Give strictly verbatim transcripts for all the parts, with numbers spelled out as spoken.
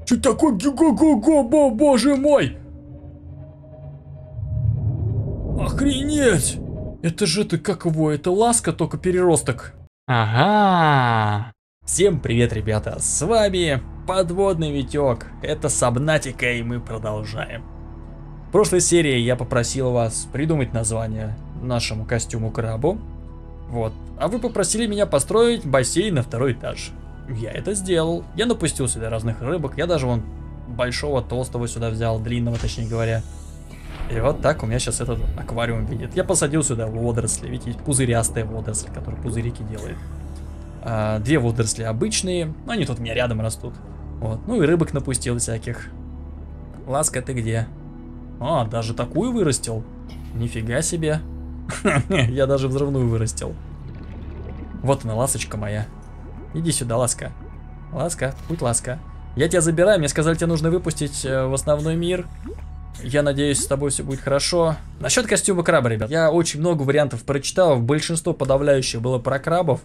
Что такое? Го-го-го-го, боже мой! Охренеть! Это же ты как его? Это ласка, только переросток. Ага. Всем привет, ребята. С вами Подводный Витек. Это Сабнатика, и мы продолжаем. В прошлой серии я попросил вас придумать название нашему костюму крабу. Вот. А вы попросили меня построить бассейн на второй этаж. Я это сделал. Я напустил сюда разных рыбок. Я даже вон большого толстого сюда взял, длинного, точнее говоря. И вот так у меня сейчас этот аквариум видит. Я посадил сюда водоросли. Видите, есть пузырястые водоросли, которые пузырики делают. А, две водоросли обычные. Но они тут у меня рядом растут. Вот. Ну и рыбок напустил всяких. Ласка, ты где? А, даже такую вырастил. Нифига себе. Я даже взрывную вырастил. Вот она, ласочка моя. Иди сюда, ласка. Ласка, будь ласка. Я тебя забираю, мне сказали, тебе нужно выпустить в основной мир. Я надеюсь, с тобой все будет хорошо. Насчет костюма краба, ребят. Я очень много вариантов прочитал. Большинство подавляющее было про крабов.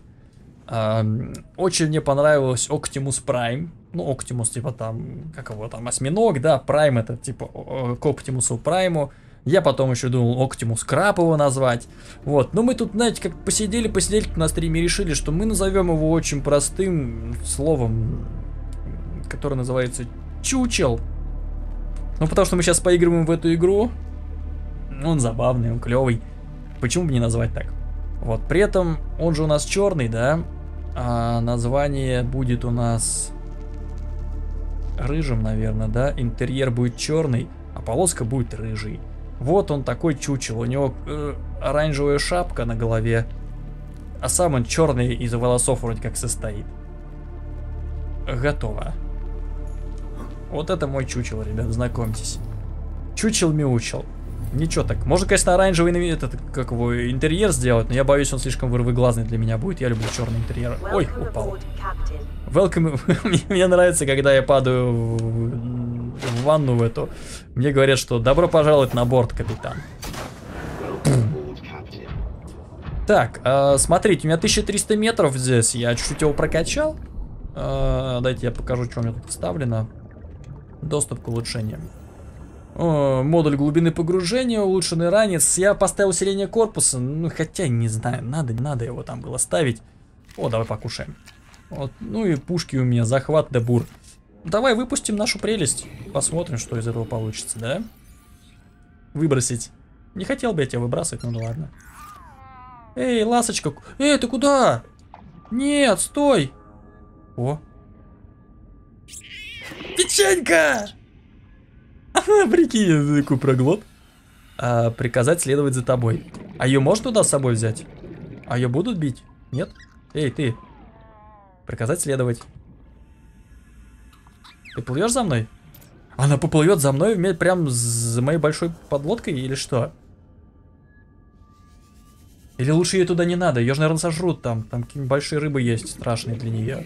Очень мне понравилось Optimus Prime. Ну, Optimus, типа там, как его там, осьминог, да, Prime это типа к Optimus Prime. Я потом еще думал Optimus Crab его назвать. Вот, но мы тут, знаете, как посидели, посидели на стриме и решили, что мы назовем его очень простым словом, которое называется чучел. Ну, потому что мы сейчас поигрываем в эту игру. Он забавный, он клевый. Почему бы не назвать так? Вот, при этом он же у нас черный, да? А название будет у нас рыжим, наверное, да? Интерьер будет черный, а полоска будет рыжий. Вот он такой чучел. У него э, оранжевая шапка на голове, а сам он черный, из волосов вроде как состоит. Готово. Вот это мой чучел, ребят, знакомьтесь. Чучел-мяучел. Ничего так. Можно, конечно, оранжевый этот, как его, интерьер сделать, но я боюсь, он слишком вырвиглазный для меня будет. Я люблю черный интерьер. Ой, упал. Welcome. Мне нравится, когда я падаю в, в ванну в эту. Мне говорят, что добро пожаловать на борт, капитан. Так, э, смотрите, у меня тысяча триста метров здесь. Я чуть-чуть его прокачал. Э, дайте я покажу, что у меня тут вставлено. Доступ к улучшениям. О, модуль глубины погружения, улучшенный ранец. Я поставил усиление корпуса, ну хотя не знаю, надо, не надо его там было ставить. О, давай покушаем. Вот, ну и пушки у меня, захват да бур. Давай выпустим нашу прелесть. Посмотрим, что из этого получится, да? Выбросить. Не хотел бы я тебя выбрасывать, ну да ладно. Эй, ласочка. Эй, ты куда? Нет, стой. О. Печенька! Прикинь, такой проглот. А, приказать следовать за тобой. А ее можно туда с собой взять? А ее будут бить? Нет? Эй, ты. Приказать следовать. Ты плывешь за мной? Она поплывет за мной прям за моей большой подлодкой или что? Или лучше ей туда не надо? Ее же, наверное, сожрут там. Там какие-нибудь большие рыбы есть, страшные для нее.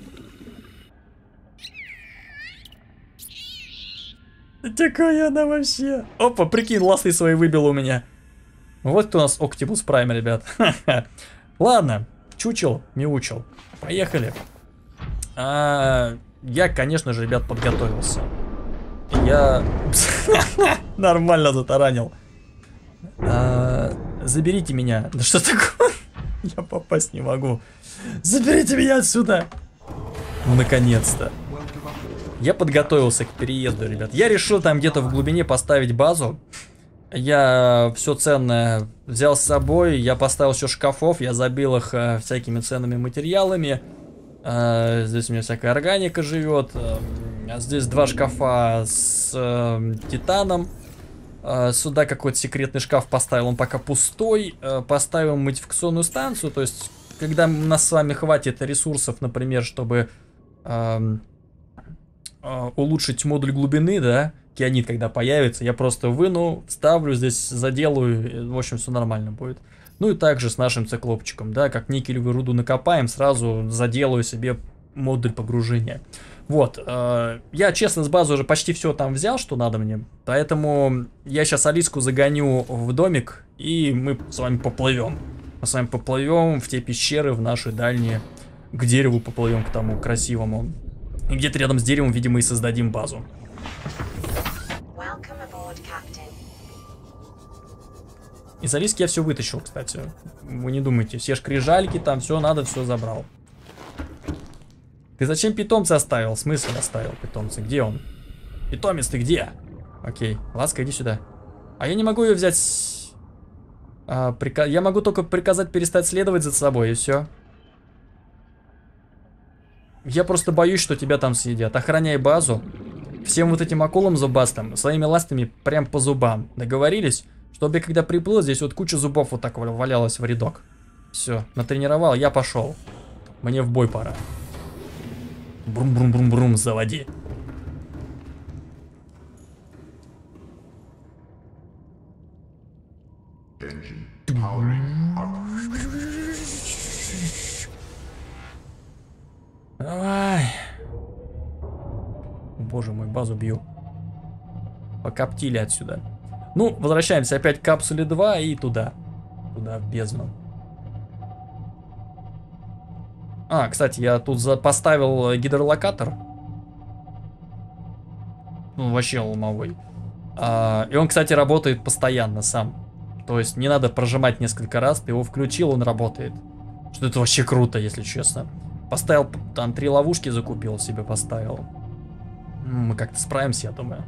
Какая она вообще? Опа, прикинь, ласты свои выбила у меня. Вот кто у нас Optimus Prime, ребят. Ладно, чучел, мяучел. Поехали. А, я, конечно же, ребят, подготовился. Я нормально затаранил. А, заберите меня. Да что такое? Я попасть не могу. Заберите меня отсюда. Ну, наконец-то. Я подготовился к переезду, ребят. Я решил там где-то в глубине поставить базу. Я все ценное взял с собой. Я поставил все шкафов. Я забил их э, всякими ценными материалами. Э, здесь у меня всякая органика живет. Э, здесь два шкафа с э, титаном. Э, сюда какой-то секретный шкаф поставил. Он пока пустой. Э, поставил модификационную станцию. То есть, когда у нас с вами хватит ресурсов, например, чтобы... Э, улучшить модуль глубины, да, кианит, когда появится, я просто выну, вставлю здесь, заделаю, в общем, все нормально будет. Ну и также с нашим циклопчиком, да, как никелевую руду накопаем, сразу заделаю себе модуль погружения. Вот, э, я, честно, с базы уже почти все там взял, что надо мне, поэтому я сейчас Алиску загоню в домик, и мы с вами поплывем. Мы с вами поплывем в те пещеры, в наши дальние, к дереву поплывем, к тому красивому. И где-то рядом с деревом, видимо, и создадим базу. Из Алиски я все вытащил, кстати. Вы не думайте, все шкрижальки там, все надо, все забрал. Ты зачем питомца оставил? В смысле оставил питомца? Где он? Питомец, ты где? Окей, Ласка, иди сюда. А я не могу ее взять... А, прика... Я могу только приказать перестать следовать за собой, и все. Я просто боюсь, что тебя там съедят. Охраняй базу. Всем вот этим акулам зубастым, своими ластами прям по зубам. Договорились? Чтобы я когда приплыл, здесь вот куча зубов вот так валялась в рядок. Все, натренировал, я пошел. Мне в бой пора. Брум-брум-брум-брум, заводи. Давай. Боже мой, базу бью. Покоптили отсюда. Ну, возвращаемся опять к капсуле два и туда. Туда, в бездну. А, кстати, я тут поставил гидролокатор. Ну, вообще ломовой. А, и он, кстати, работает постоянно сам. То есть не надо прожимать несколько раз. Ты его включил, он работает. Что это вообще круто, если честно. Поставил, там, три ловушки закупил, себе поставил. Мы как-то справимся, я думаю.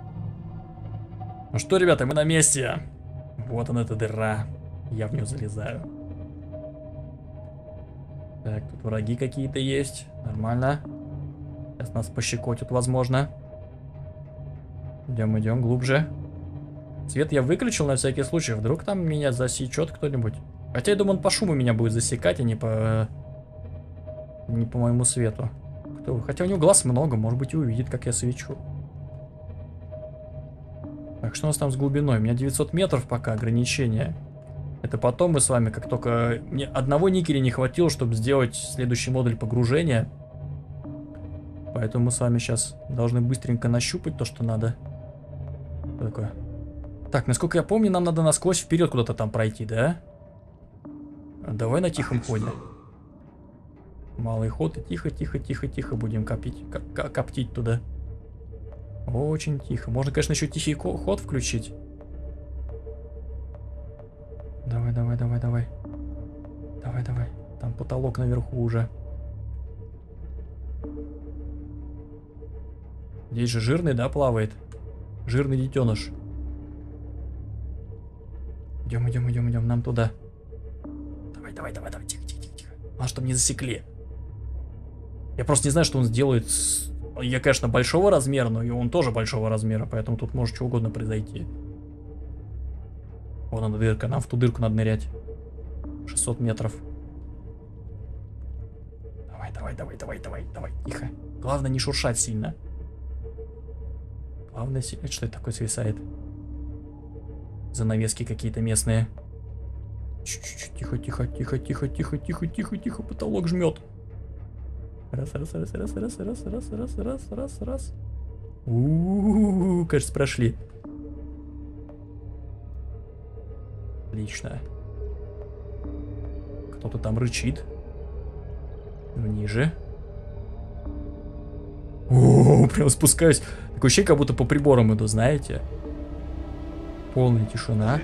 Ну что, ребята, мы на месте. Вот она, эта дыра. Я в нее залезаю. Так, тут враги какие-то есть. Нормально. Сейчас нас пощекотят, возможно. Идем, идем глубже. Свет я выключил на всякий случай. Вдруг там меня засечет кто-нибудь. Хотя я думаю, он по шуму меня будет засекать, а не по... Не по моему свету. Кто? Хотя у него глаз много, может быть и увидит, как я свечу. Так, что у нас там с глубиной? У меня девятьсот метров пока ограничение. Это потом мы с вами, как только... Мне одного никеля не хватило, чтобы сделать следующий модуль погружения. Поэтому мы с вами сейчас должны быстренько нащупать то, что надо. Что такое? Так, насколько я помню, нам надо насквозь вперед куда-то там пройти, да? Давай на тихом ходе. Малый ход и тихо, тихо, тихо, тихо будем копить, коптить туда. Очень тихо. Можно, конечно, еще тихий ход включить. Давай, давай, давай, давай. Давай, давай. Там потолок наверху уже. Здесь же жирный, да, плавает? Жирный детеныш. Идем, идем, идем, идем. Нам туда. Давай, давай, давай, давай. Тихо, тихо, тихо, тихо. А чтобы не засекли. Я просто не знаю, что он сделает с... Я, конечно, большого размера, но и он тоже большого размера, поэтому тут может что угодно произойти. Вон она дырка, нам в ту дырку надо нырять. шестьсот метров. Давай, давай, давай, давай, давай, давай, тихо. Главное не шуршать сильно. Главное сильно... Что это такое свисает? Занавески какие-то местные. Чуть-чуть, тихо, тихо, тихо, тихо, тихо, тихо, тихо, тихо, потолок жмет. Раз, раз, раз, раз, раз, раз, раз, раз, раз, раз, раз. У-у-у, кажется, прошли. Отлично. Кто-то там рычит. Ниже. О, прям спускаюсь. Такое ощущение, как будто по приборам иду, знаете. Полная тишина.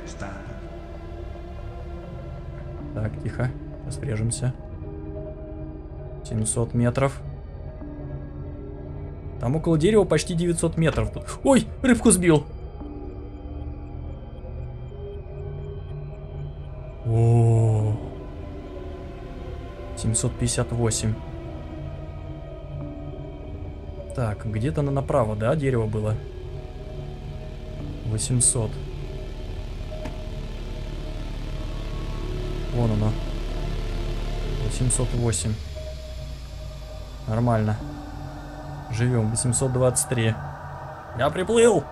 Так, тихо. Сейчас врежемся. семьсот метров. Там около дерева почти девятьсот метров. Ой, рыбку сбил. О, семьсот пятьдесят восемь. Так, где-то на направо, да, дерево было? восемьсот. Вон оно. восемьсот восемь. Нормально. Живем. восемьсот двадцать три. Я приплыл.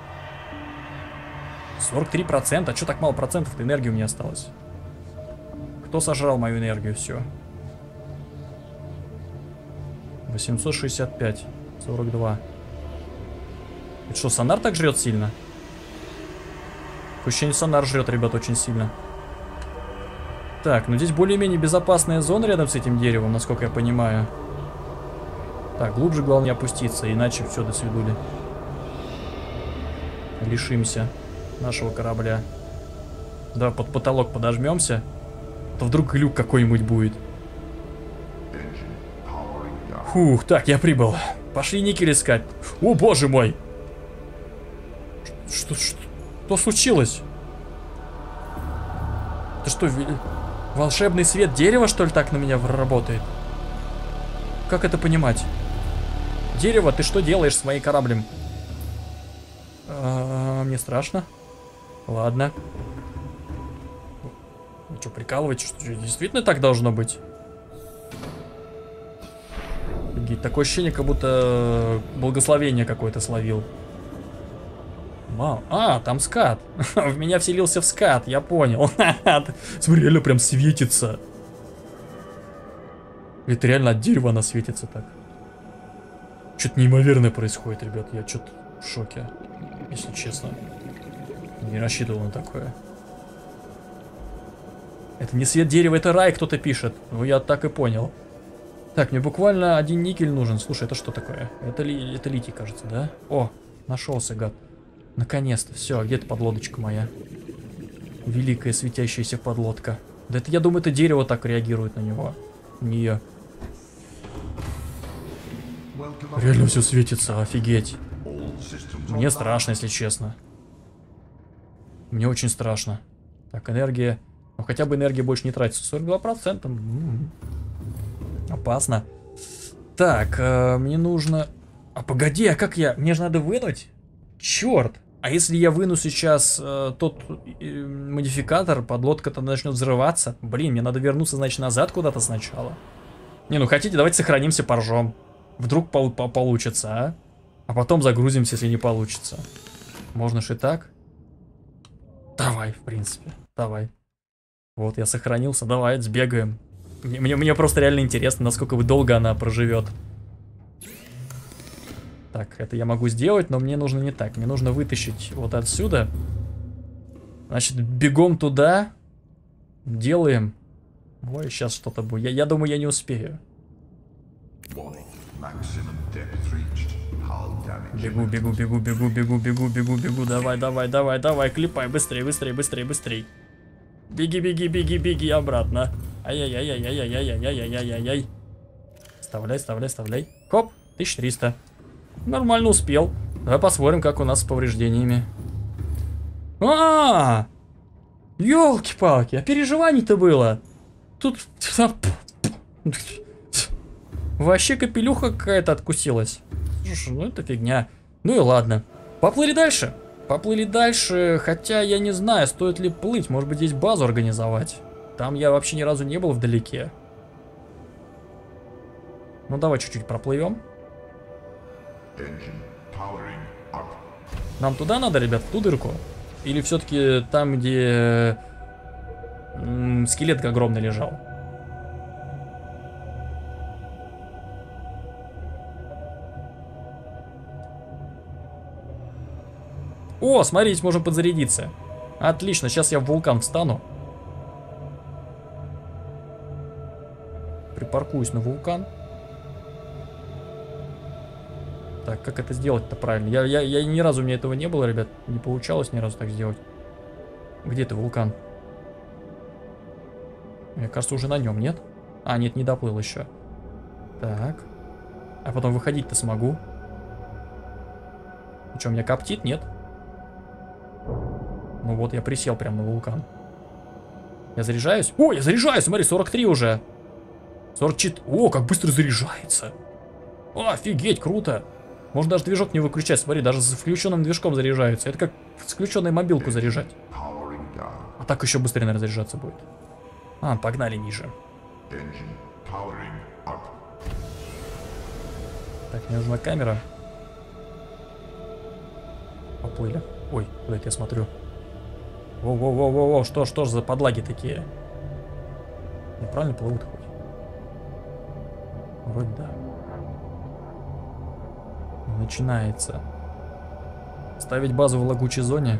сорок три процента. А что так мало процентов энергии у меня осталось? Кто сожрал мою энергию? Все. восемьсот шестьдесят пять. сорок два. Это что, сонар так жрет сильно? Ощущение, сонар жрет, ребят, очень сильно. Так, ну здесь более-менее безопасная зона рядом с этим деревом, насколько я понимаю. Так, глубже главное не опуститься, иначе все, до свидули. Лишимся нашего корабля. Да, под потолок подожмемся. То вдруг люк какой-нибудь будет. Фух, так, я прибыл. Пошли никель искать. О, боже мой! Что, что, что случилось? Это что, волшебный свет дерева, что ли, так на меня работает? Как это понимать? Дерево, ты что делаешь с моим кораблем? А, мне страшно. Ладно. Вы что, прикалываетесь? Что, действительно так должно быть? Такое ощущение, как будто благословение какое-то словил. Мам. А, там скат. В меня вселился в скат, я понял. Смотри, реально прям светится. Это реально от дерева она светится так. Что-то неимоверное происходит, ребят. Я что-то в шоке, если честно. Не рассчитывал на такое. Это не свет дерева, это рай, кто-то пишет. Ну, я так и понял. Так, мне буквально один никель нужен. Слушай, это что такое? Это, ли, это литий, кажется, да? О, нашелся, гад. Наконец-то. Все, где-то подлодочка моя. Великая светящаяся подлодка. Да это, я думаю, это дерево так реагирует на него. Нее. Реально все светится, офигеть. Мне страшно, если честно. Мне очень страшно. Так, энергия. Ну, хотя бы энергия больше не тратится. сорок два процента. М-м-м. Опасно. Так, э, мне нужно... А погоди, а как я... Мне же надо вынуть? Черт! А если я выну сейчас э, тот э, модификатор, подлодка-то начнет взрываться? Блин, мне надо вернуться, значит, назад куда-то сначала. Не, ну хотите, давайте сохранимся, поржем. Вдруг пол по получится, а? А потом загрузимся, если не получится. Можно же и так? Давай, в принципе, давай. Вот, я сохранился, давай, сбегаем. Мне, мне, мне просто реально интересно, насколько долго она проживет. Так, это я могу сделать, но мне нужно не так. Мне нужно вытащить вот отсюда. Значит, бегом туда. Делаем. Ой, сейчас что-то будет. Я, я думаю, я не успею. Бегу, бегу, бегу, бегу, бегу, бегу, бегу, бегу. Давай, давай, давай, давай, клепай. Быстрее, быстрее, быстрее, быстрее. Беги, беги, беги, беги обратно. Ай-яй-яй-яй-яй-яй-яй-яй-яй-яй-яй. Вставляй, вставляй, вставляй. Хоп, тысяча триста. Нормально успел. Давай посмотрим, как у нас с повреждениями. А-а-а! Ёлки-палки, а переживаний-то было. Тут... Вообще капелюха какая-то откусилась. Слушай, ну это фигня. Ну и ладно. Поплыли дальше. Поплыли дальше, хотя я не знаю, стоит ли плыть. Может быть, здесь базу организовать. Там я вообще ни разу не был вдалеке. Ну давай чуть-чуть проплывем. Нам туда надо, ребят, в ту дырку? Или все-таки там, где м-м, скелет огромный лежал? О, смотрите, можем подзарядиться. Отлично, сейчас я в вулкан встану. Припаркуюсь на вулкан. Так, как это сделать-то правильно? Я, я, я ни разу у меня этого не было, ребят. Не получалось ни разу так сделать. Где ты, вулкан? Мне кажется, уже на нем, нет? А, нет, не доплыл еще. Так. А потом выходить-то смогу. Ну что, меня коптит, нет? Ну вот, я присел прямо на вулкан. Я заряжаюсь? О, я заряжаюсь, смотри, сорок три уже. сорок четыре. О, как быстро заряжается. О, офигеть, круто. Можно даже движок не выключать, смотри, даже с включенным движком заряжается. Это как с включенной мобилку заряжать. А так еще быстрее, наверное, заряжаться будет. А, погнали ниже. Так, мне нужна камера. Поплыли. Ой, куда это я смотрю? Воу-воу-воу-воу, что, что ж за подлаги такие? Неправильно плывут хоть? Вроде да. Начинается. Ставить базу в лагучей зоне.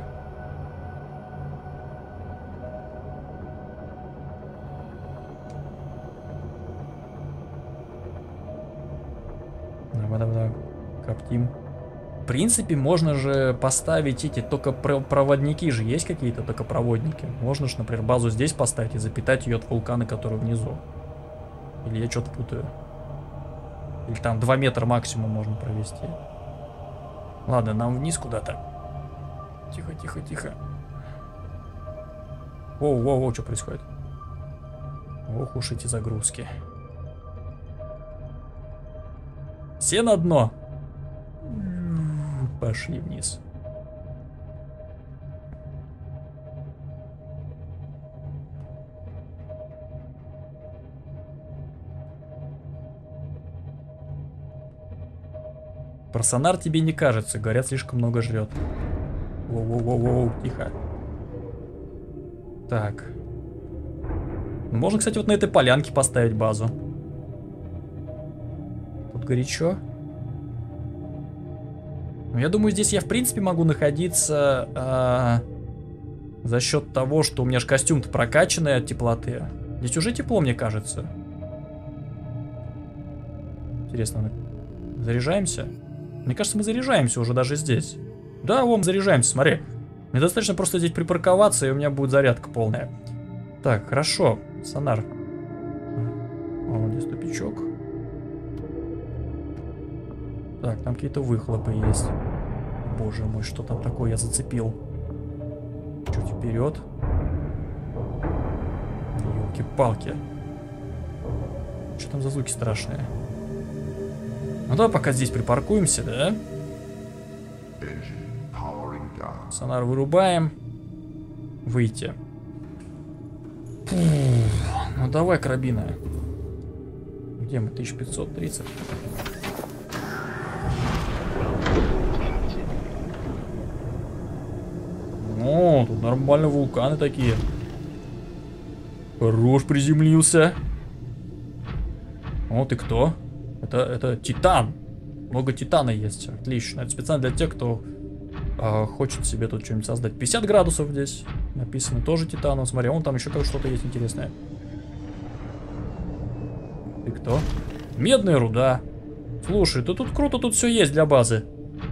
В принципе, можно же поставить эти только проводники же. Есть какие-то только проводники. Можно же, например, базу здесь поставить и запитать ее от вулкана, который внизу. Или я что-то путаю. Или там два метра максимум можно провести. Ладно, нам вниз куда-то. Тихо, тихо, тихо. Воу, воу, воу, что происходит? Ох уж эти загрузки. Все на дно. Пошли вниз. Про сонар тебе не кажется, говорят, слишком много жрет. Воу-воу-воу-воу, тихо. Так. Можно, кстати, вот на этой полянке поставить базу. Тут горячо. Но я думаю, здесь я, в принципе, могу находиться э, за счет того, что у меня же костюм-то прокачанный от теплоты. Здесь уже тепло, мне кажется. Интересно, заряжаемся? Мне кажется, мы заряжаемся уже даже здесь. Да, вон, заряжаемся, смотри. Мне достаточно просто здесь припарковаться, и у меня будет зарядка полная. Так, хорошо. Сонар. О, вот здесь тупичок. Так, там какие-то выхлопы есть. Боже мой, что там такое я зацепил? Чуть вперед. Ёлки-палки. Что там за звуки страшные? Ну давай пока здесь припаркуемся, да? Сонар вырубаем. Выйти. Фу. Ну давай, карабина. Где мы? тысяча пятьсот тридцать. О, тут нормально вулканы такие. Хорош приземлился. О, ты кто? Это, это Титан. Много Титана есть. Отлично. Это специально для тех, кто э, хочет себе тут что-нибудь создать. пятьдесят градусов здесь. Написано тоже Титаном. Смотри, вон там еще что-то есть интересное. Ты кто? Медная руда. Слушай, да тут круто, тут все есть для базы.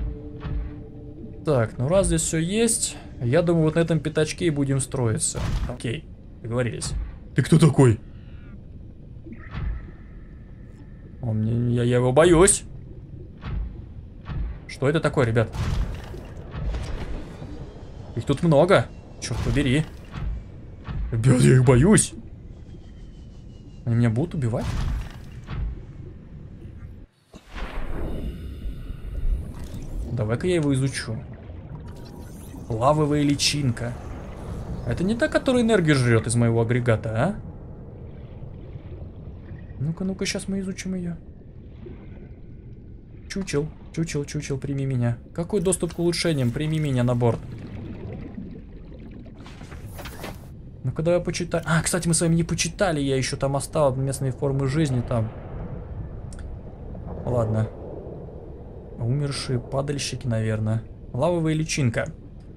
Так, ну раз здесь все есть, я думаю, вот на этом пятачке и будем строиться. Окей, договорились. Ты кто такой? Он мне, я, я его боюсь. Что это такое, ребят? Их тут много. Черт побери. Ребят, я их боюсь. Они меня будут убивать? Давай-ка я его изучу. Лавовая личинка. Это не та, которая энергию жрет из моего агрегата, а? Ну-ка, ну-ка, сейчас мы изучим ее. Чучел, чучел, чучел, прими меня. Какой доступ к улучшениям? Прими меня на борт. Ну-ка, давай почитаем. А, кстати, мы с вами не почитали. Я еще там оставил местные формы жизни там. Ладно. Умершие падальщики, наверное. Лавовая личинка.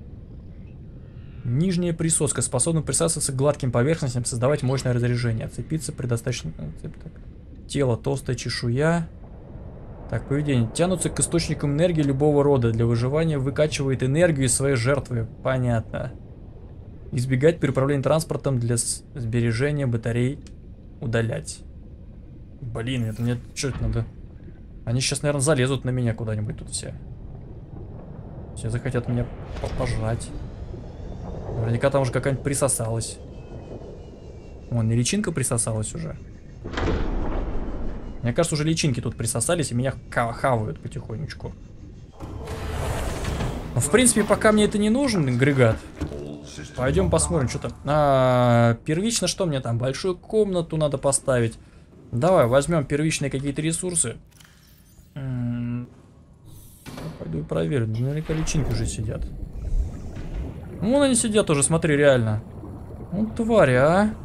Нижняя присоска способна присасываться к гладким поверхностям, создавать мощное разряжение. Отцепиться при достаточном... Тело, толстая чешуя. Так, поведение. Тянутся к источникам энергии любого рода. Для выживания выкачивает энергию из своей жертвы. Понятно. Избегать переправления транспортом для сбережения батарей. Удалять. Блин, это мне что это надо? Они сейчас, наверное, залезут на меня куда-нибудь тут все. Все захотят меня пожрать. Наверняка там уже какая-нибудь присосалась. Вон, не личинка присосалась уже. Мне кажется, уже личинки тут присосались и меня хавают потихонечку. Но, в принципе, пока мне это не нужен агрегат. Пойдем посмотрим, что там. А, первично, что мне там? Большую комнату надо поставить. Давай, возьмем первичные какие-то ресурсы. Пойду и проверю. Наверняка личинки уже сидят. Вон они сидят уже, смотри, реально. Ну, твари, а.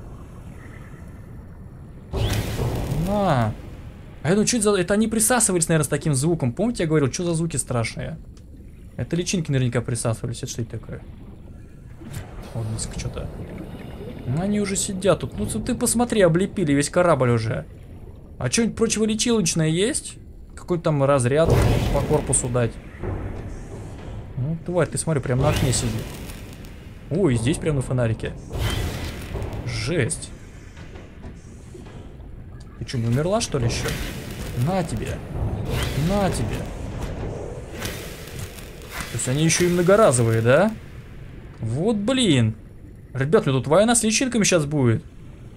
На. А я думаю, что это за... Это они присасывались, наверное, с таким звуком. Помните, я говорил, что за звуки страшные? Это личинки наверняка присасывались. Это что это такое? Вот низко что-то. Ну, они уже сидят тут. Ну, ты посмотри, облепили весь корабль уже. А что-нибудь противолечилочное есть? Какой-то там разряд по корпусу дать. Тварь, ты смотри, прям на окне сидит. Ой, здесь прям на фонарике. Жесть. Ты что, не умерла, что ли, еще? На тебе. На тебе. То есть они еще и многоразовые, да? Вот блин. Ребят, тут война с личинками сейчас будет.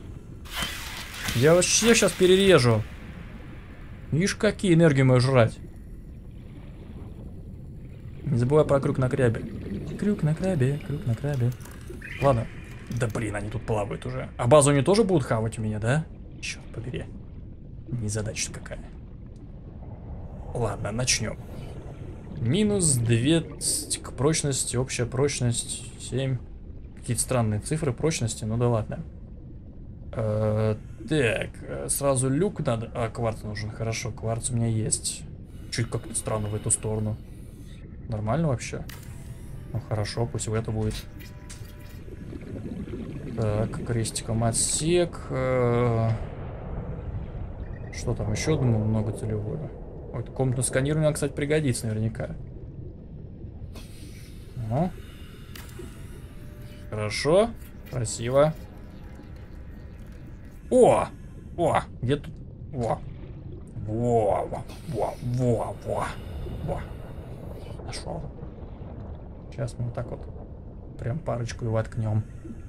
Я вообще сейчас перережу. Видишь, какие энергии мы жрать. Не забывай про крюк на крабе. Крюк на крабе, крюк на крабе. Ладно. Да блин, они тут плавают уже. А базу они тоже будут хавать у меня, да? Черт побери. Незадача какая. Ладно, начнем. Минус двадцать к прочности, общая прочность семь. Какие-то странные цифры прочности, ну да ладно. Э, так, сразу люк надо. А, кварц нужен, хорошо, кварц у меня есть. Чуть как-то странно в эту сторону. Нормально вообще? Ну хорошо, пусть в это будет. Так, крестиком отсек. Э, что там еще, думаю, многоцелевое. Вот комнатное сканирование, кстати, пригодится наверняка. Ну. Хорошо, красиво. О! О! Где тут? Во! Во! Во! Во! Во! Во! Во! Нашел. Сейчас мы вот так вот прям парочку и воткнем.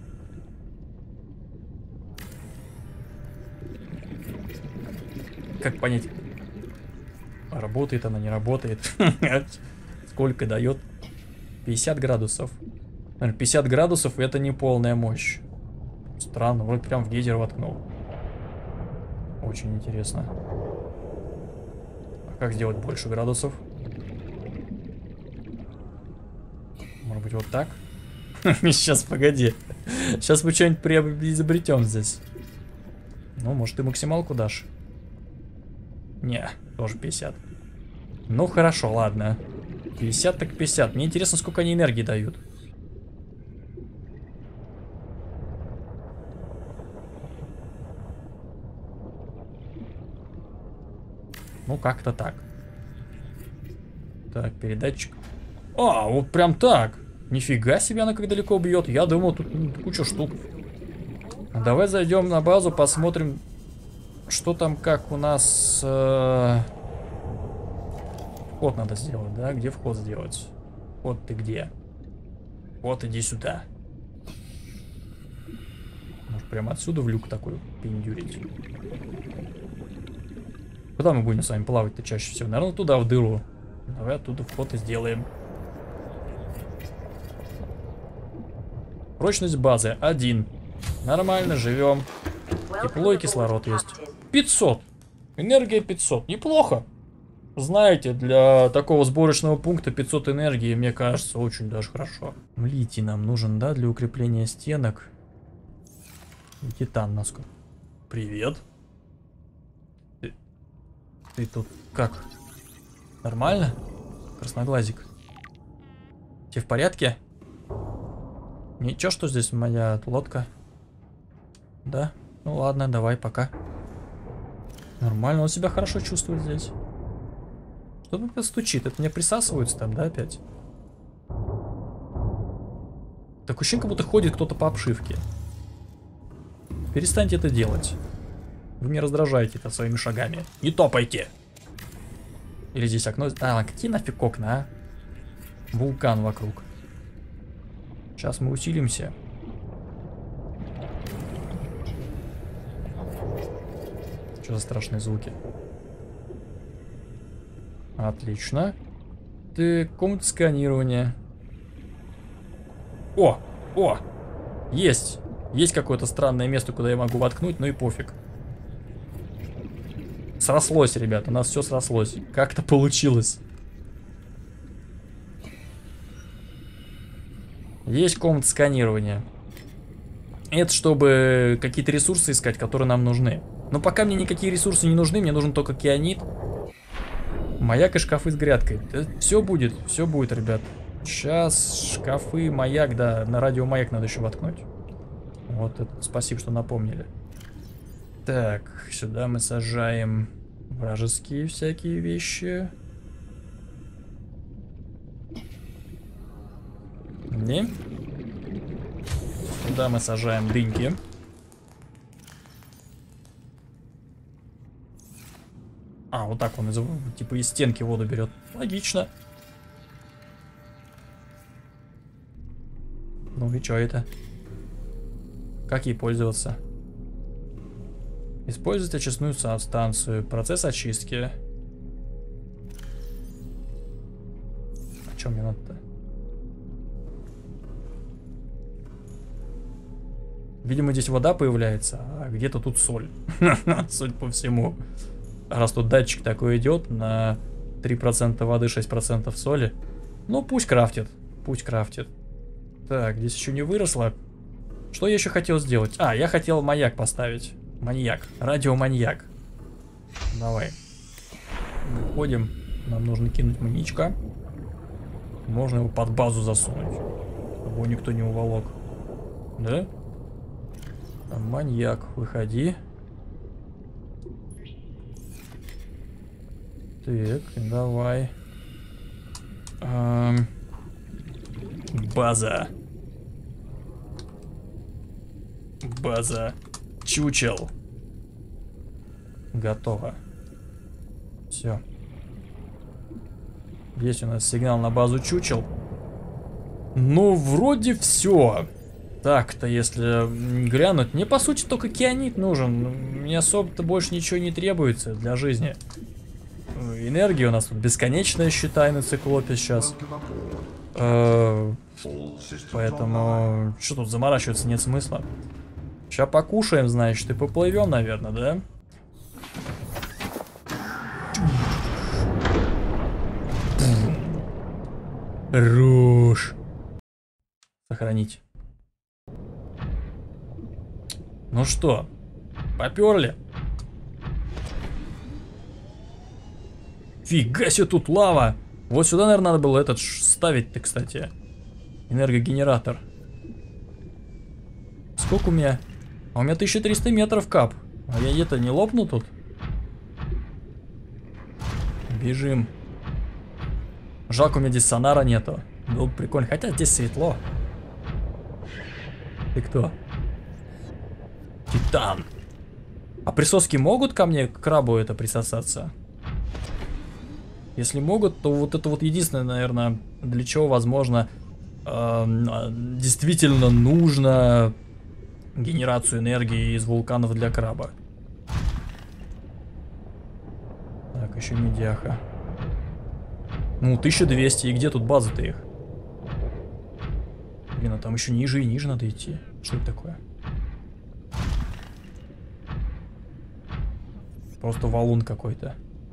Как понять? Работает она, не работает? Сколько дает? пятьдесят градусов. пятьдесят градусов это не полная мощь. Странно, вроде прям в гейзер воткнул. Очень интересно. А как сделать больше градусов? Может быть вот так? Сейчас, погоди. Сейчас мы что-нибудь изобретем здесь. Ну, может ты максималку дашь? Не, тоже пятьдесят. Ну хорошо, ладно. пятьдесят так пятьдесят. Мне интересно, сколько они энергии дают. Ну, как-то так. Так, передатчик. А, вот прям так. Нифига себе она как далеко бьет. Я думал, тут ну, куча штук. Давай зайдем на базу, посмотрим, что там, как у нас... Э... Вход надо сделать, да? Где вход сделать? Вход ты где? Вот, иди сюда. Может, прямо отсюда в люк такой пиндюрить? Куда мы будем с вами плавать-то чаще всего? Наверное, туда, в дыру. Давай оттуда вход и сделаем. Прочность базы один. Нормально, живем. Тепло и кислород есть. пятьсот. Энергия пятьсот. Неплохо. Знаете, для такого сборочного пункта пятьсот энергии, мне кажется, очень даже хорошо. Литий нам нужен, да, для укрепления стенок. И титан насколько. Привет. Ты, ты тут как? Нормально? Красноглазик. Ты в порядке? Ничего, что здесь моя лодка? Да? Ну ладно, давай, пока. Нормально, он себя хорошо чувствует здесь. Что тут стучит? Это мне присасывается там, да, опять? Так ощущение, как будто ходит кто-то по обшивке. Перестаньте это делать. Вы меня раздражаете это своими шагами. Не топайте! Или здесь окно... А, какие нафиг окна, а? Вулкан вокруг. Сейчас мы усилимся. Что за страшные звуки? Отлично. Так, комната сканирования. О! О! Есть! Есть какое-то странное место, куда я могу воткнуть, ну и пофиг. Срослось, ребят, у нас все срослось. Как-то получилось. Есть комната сканирования. Это чтобы какие-то ресурсы искать, которые нам нужны. Но пока мне никакие ресурсы не нужны, мне нужен только кианит. Маяк и шкафы с грядкой. Да, все будет, все будет, ребят. Сейчас шкафы, маяк, да, на радиомаяк надо еще воткнуть. Вот это, спасибо, что напомнили. Так, сюда мы сажаем вражеские всякие вещи. камни. Сюда мы сажаем дыньки. А, вот так он из, типа из стенки воду берет. Логично. Ну и что это? Как ей пользоваться? Использовать очистную станцию. Процесс очистки. А что мне надо-то? Видимо, здесь вода появляется, а где-то тут соль. Судя по всему. Раз тут датчик такой идет на три процента воды, шесть процентов соли. Ну, пусть крафтит. Пусть крафтит. Так, здесь еще не выросло. Что я еще хотел сделать? А, я хотел маяк поставить. Маньяк. Радиоманьяк. Давай. Выходим. Нам нужно кинуть маньячка. Можно его под базу засунуть, чтобы его никто не уволок. Да? Маньяк, выходи. Так, давай. Эм... База. База. Чучел. Готово. Все. Есть у нас сигнал на базу чучел. Ну, вроде все. Так-то, если глянуть, мне по сути только кианит нужен. Мне особо-то больше ничего не требуется для жизни. Энергия у нас тут бесконечная, считай, на циклопе сейчас. Э-э- поэтому, что тут заморачиваться, нет смысла. Сейчас покушаем, значит, и поплывем, наверное, да? Хорош. Сохранить. Ну что, поперли? Фига себе, тут лава. Вот сюда, наверное, надо было этот ставить-то, кстати. Энергогенератор. Сколько у меня? А у меня тысяча триста метров кап. А я где-то не лопну тут? Бежим. Жалко, у меня здесь сонара нету. Было бы прикольно. Хотя здесь светло. Ты кто? Титан. А присоски могут ко мне, к крабу, это присосаться? Если могут, то вот это вот единственное, наверное, для чего, возможно, э, действительно нужно генерацию энергии из вулканов для краба. Так, еще медиаха. Ну, тысяча двести. И где тут база-то их? Блин, а там еще ниже и ниже надо идти. Что это такое? Просто валун какой-то.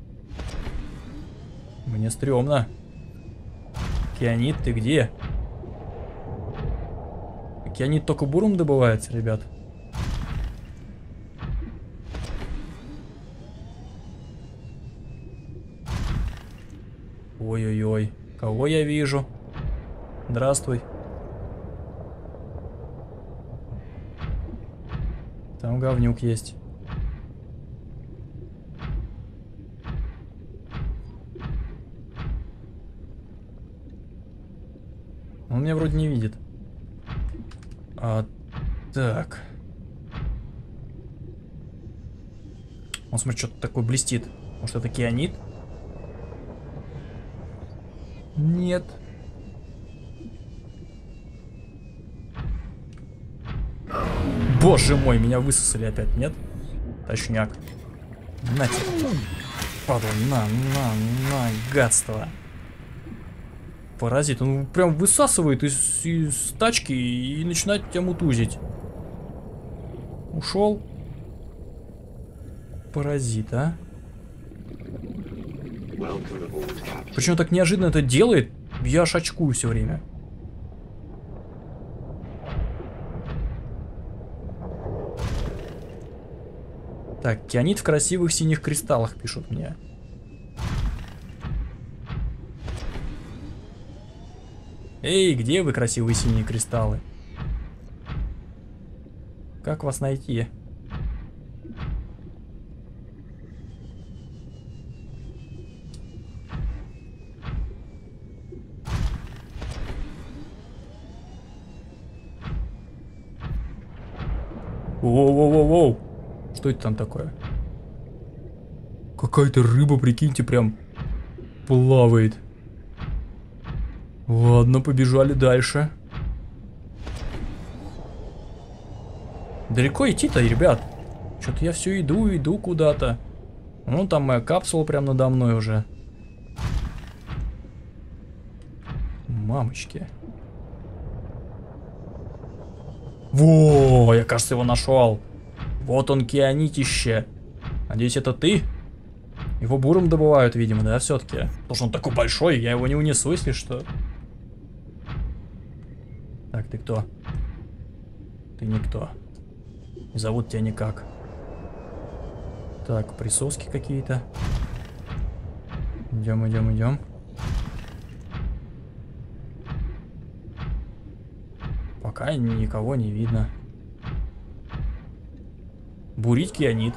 Мне стрёмно. Кианит, ты где? Кианит только буром добывается, ребят. Ой-ой-ой. Кого я вижу? Здравствуй. Там говнюк есть. Он меня вроде не видит. А, так. Он, смотри, что-то такое блестит. Может, это кианит? Нет. Боже мой, меня высосали опять, нет? Точняк. На тебе. Падал, на, на, на, гадство. Паразит, он прям высасывает из, из тачки и начинает тебя мутузить. Ушел. Паразит, а? Причем так неожиданно это делает, я аж очкую все время. Так, кианит в красивых синих кристаллах, пишут мне. Эй, где вы, красивые синие кристаллы? Как вас найти? Воу-воу-воу-воу. Что это там такое? Какая-то рыба, прикиньте, прям плавает. Ладно, побежали дальше. Далеко идти-то, ребят? Что-то я все иду, иду куда-то. Ну, там моя капсула прям надо мной уже. Мамочки. Во, я, кажется, его нашел. Вот он, кианитище. Надеюсь, это ты? Его буром добывают, видимо, да, все-таки. Потому что он такой большой, я его не унесу, если что. Так, ты кто? Ты никто. И зовут тебя никак. Так, присоски какие-то. Идем, идем, идем. Пока никого не видно. Бурить кианит.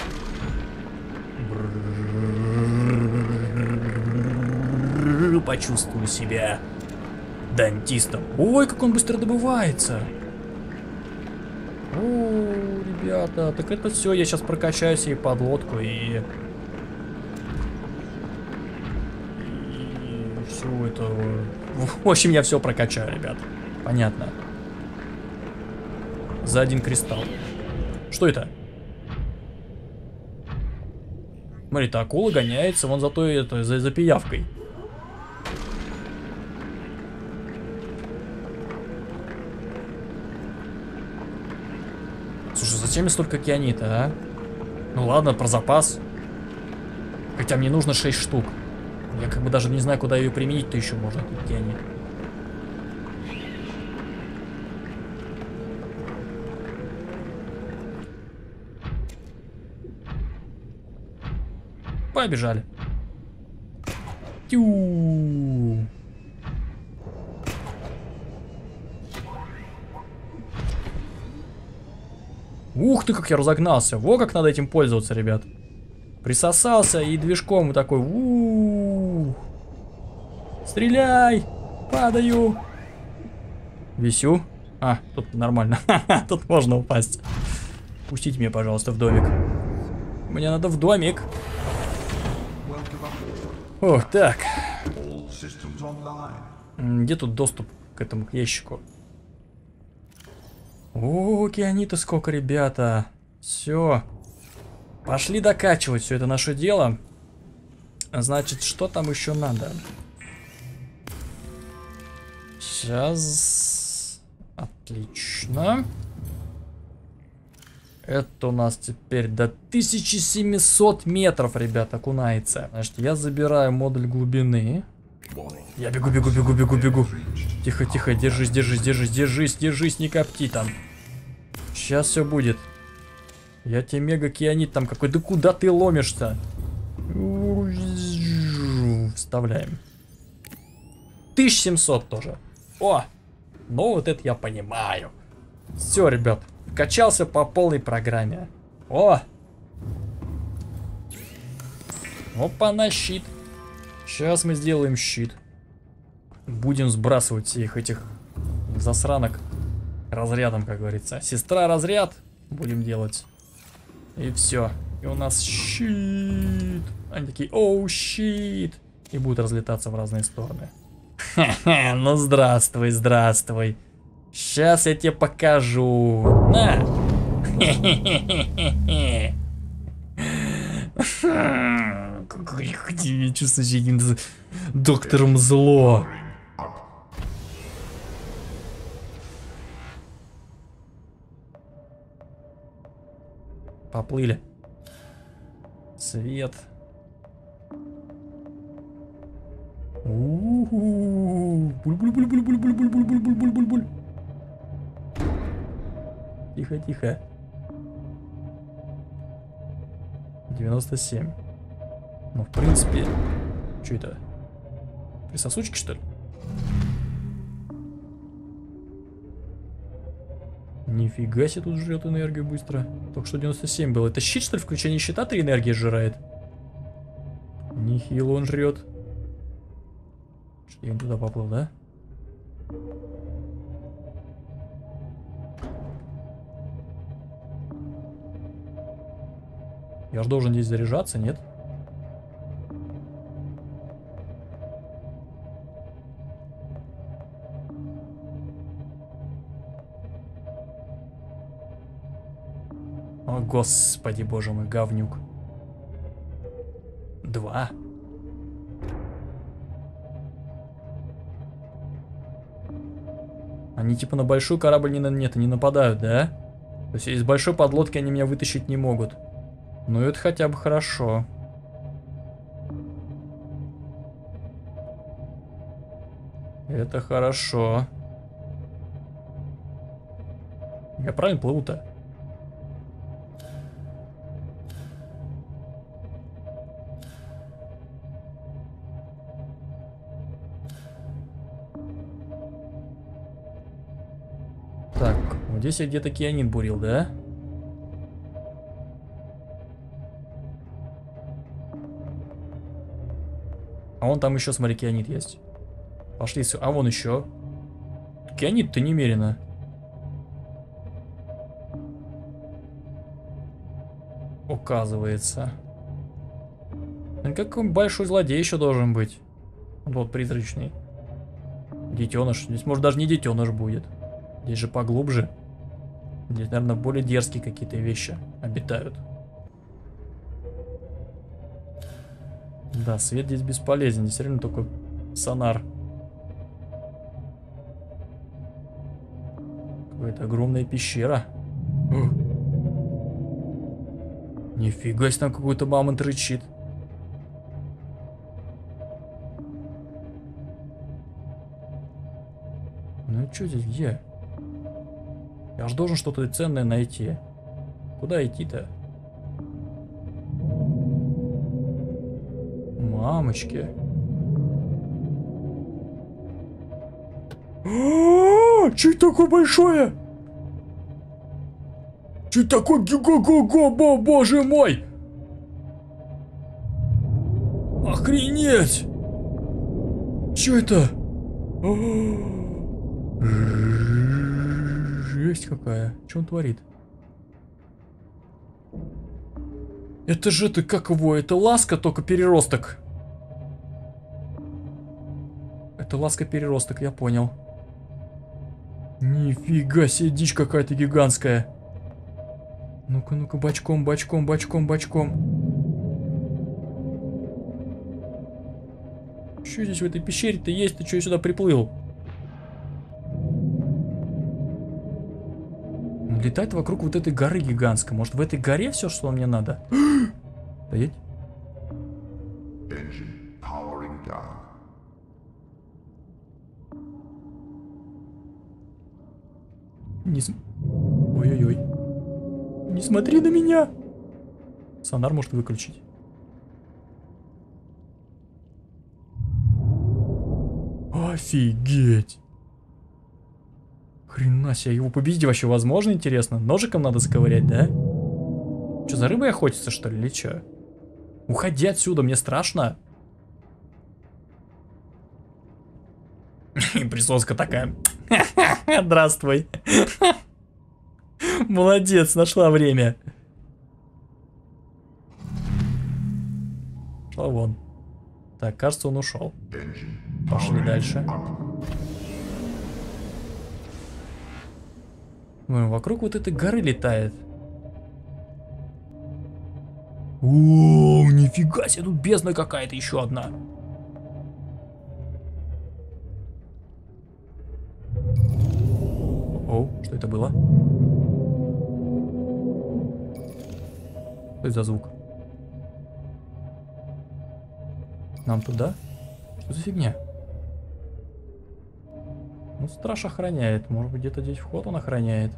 Почувствую себя дантистом. Ой, как он быстро добывается. О, ребята, так это все, я сейчас прокачаю себе подлодку и... и все это... В общем, я все прокачаю, ребят. Понятно. За один кристалл. Что это? Смотри, та акула гоняется вон за той, это, за, за пиявкой. Слушай, зачем мне столько кианита, а? Ну ладно, про запас. Хотя мне нужно шесть штук. Я как бы даже не знаю, куда ее применить-то еще можно, этот кианит. Побежали. Тю. Ух ты, как я разогнался. Во как надо этим пользоваться, ребят. Присосался и движком такой. У-у-у. Стреляй. Падаю. Висю. А, тут нормально. Тут можно упасть. Пустите меня, пожалуйста, в домик. Мне надо в домик. О, так. Где тут доступ к этому к ящику? О, кианита сколько, ребята. Все. Пошли докачивать все это наше дело. Значит, что там еще надо? Сейчас. Отлично. Это у нас теперь до тысячи семисот метров, ребят, окунается. Значит, я забираю модуль глубины. Я бегу, бегу, бегу, бегу, бегу. Тихо, тихо, держись, держись, держись, держись, держись, не копти там. Сейчас все будет. Я тебе мега кианит там какой. Да куда ты ломишь-то? Вставляем. тысяча семьсот тоже. О! Ну вот это я понимаю. Все, ребят. Качался по полной программе. О! Опа, на щит. Сейчас мы сделаем щит. Будем сбрасывать всех этих засранок разрядом, как говорится. Сестра разряд будем делать. И все. И у нас щит. Они такие, оу, щит. И будут разлетаться в разные стороны. Ха-ха, ну здравствуй, здравствуй. Сейчас я тебе покажу. На. Какой тебе чувствуешь каким-то доктором зло. Поплыли. Свет. У-у-у. Буль-буль-буль-буль-буль-буль-буль-буль-буль-буль-буль. Тихо, тихо. девяносто семь. Ну, в принципе... Что это? Присосучки, что ли? Нифига себе тут жрет энергию быстро. Только что девяносто семь было. Это щит, что ли? Включение щита три энергии сжирает? Нехило он жрет. Что, я не туда поплыл, да? Я же должен здесь заряжаться, нет? О, господи, боже мой, говнюк. Два. Они типа на большой корабль не, на... Нет, не нападают, да? То есть из большой подлодки они меня вытащить не могут. Ну это хотя бы хорошо. Это хорошо. Я правильно плыву-то? Так, вот здесь я где-то кианит бурил, да? А вон там еще, смотри, кианит есть. Пошли, а вон еще. Кианит-то немерено. Оказывается. Какой большой злодей еще должен быть. Вот призрачный. Детеныш. Здесь может даже не детеныш будет. Здесь же поглубже. Здесь, наверное, более дерзкие какие-то вещи обитают. Да, свет здесь бесполезен. Здесь реально только сонар. Какая-то огромная пещера. Ух. Нифига себе, там какой-то мамонт рычит. Ну что здесь, где? Я же должен что-то ценное найти. Куда идти-то? Мамочки. Что это такое большое? Что это такое? Го-го-го-го, боже мой! Охренеть! Что это? Жесть какая. Что он творит? Это же ты как его? Это ласка, только переросток. Это ласка-переросток, я понял. Нифига себе, дичь какая-то гигантская. Ну-ка, ну-ка, бочком, бочком, бочком, бочком. Что здесь в этой пещере-то есть? Ты что сюда приплыл? Он летает вокруг вот этой горы гигантской. Может, в этой горе все, что мне надо? Стоять. Не см... Ой-ой-ой. Не смотри на меня. Сонар может выключить. Офигеть. Хрена себе, его победить вообще возможно, интересно? Ножиком надо заковырять, да? Что, за рыбой охотиться, что ли, или что? Уходи отсюда, мне страшно. И присоска такая. Здравствуй. Молодец, нашла время. Шла вон. Так, кажется, он ушел. Пошли дальше. Ой, вокруг вот этой горы летает. О, нифига себе, тут бездна какая-то еще одна. О, что это было? Что это за звук? Нам туда? Что за фигня? Ну, страж охраняет. Может быть, где-то здесь вход он охраняет.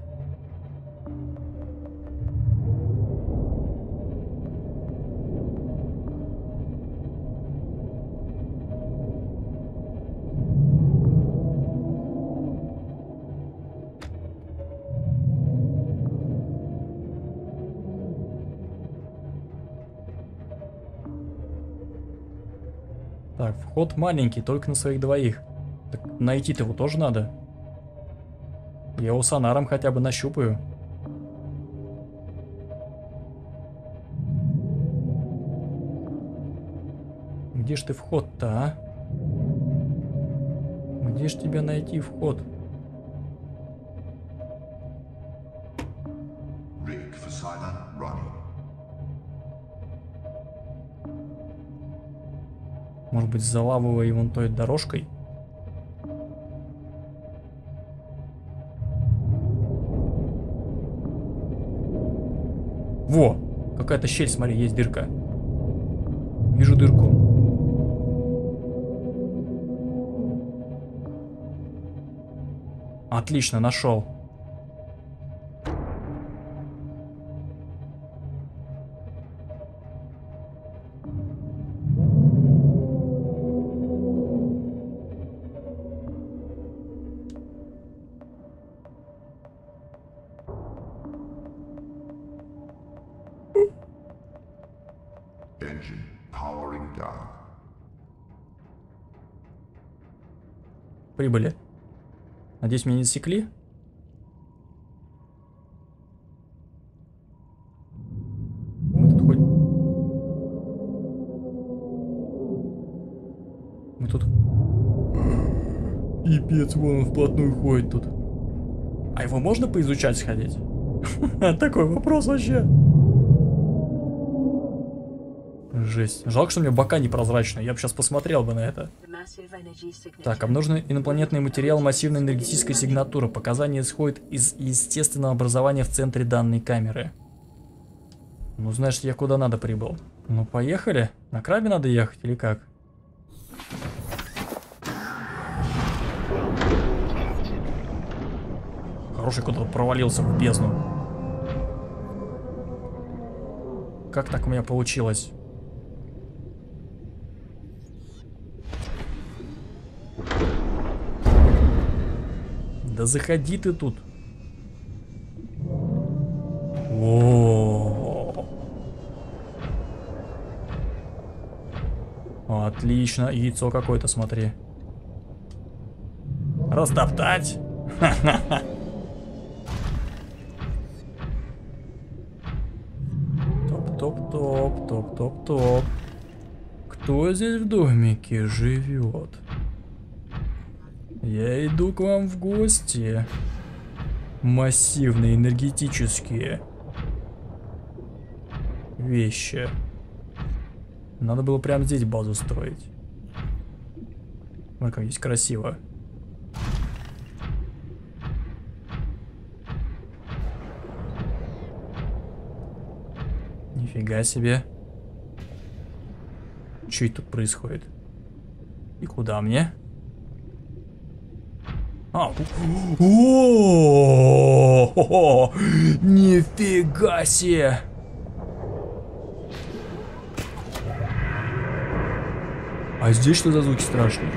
Так, вход маленький, только на своих двоих. Так найти-то его тоже надо. Я его сонаром хотя бы нащупаю. Где ж ты вход-то, а? Где ж тебя найти вход? Может быть, за лавовой вон той дорожкой? Во! Какая-то щель, смотри, есть дырка. Вижу дырку. Отлично, нашел. Прибыли. Надеюсь, меня не засекли? Мы тут ходим. Мы тут... Пипец, вон он вплотную ходит тут. А его можно поизучать сходить? Такой вопрос вообще. Жесть. Жалко, что у меня бока непрозрачные. Я бы сейчас посмотрел бы на это. Так, обнаружен инопланетный материал массивной энергетической сигнатуры. Показания исходят из естественного образования в центре данной камеры. Ну, значит, я куда надо прибыл. Ну, поехали. На крабе надо ехать или как? Хороший куда-то провалился в бездну. Как так у меня получилось? Да заходи ты тут. О-о-о. Отлично. Яйцо какое-то, смотри. Растоптать. Ха-ха-ха. Топ-топ-топ, топ-топ-топ. Кто здесь в домике живет? Я иду к вам в гости. Массивные энергетические вещи. Надо было прямо здесь базу строить. Ой, как здесь красиво. Нифига себе. Что это тут происходит? И куда мне? А, о-о-о-о-о! Нифига себе! А здесь что за звуки страшные?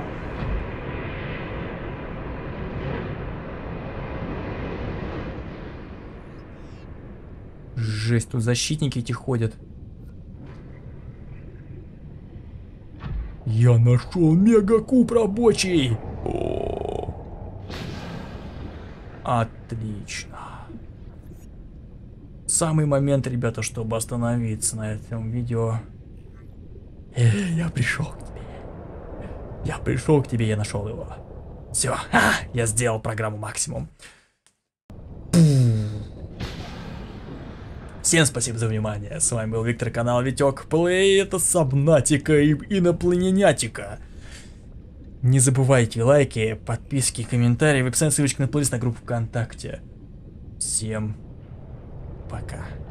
Жесть, тут защитники эти ходят. Я нашел мегакуб рабочий! О-о-о. Отлично. Самый момент, ребята, чтобы остановиться на этом видео. Эй, я пришел к тебе. Я пришел к тебе, я нашел его. Все, я сделал программу максимум. Всем спасибо за внимание. С вами был Виктор, канал Витек Плей. Это Сабнатика и Инопланетятика. Не забывайте лайки, подписки, комментарии. В описании ссылочка на плейлист на группу ВКонтакте. Всем пока.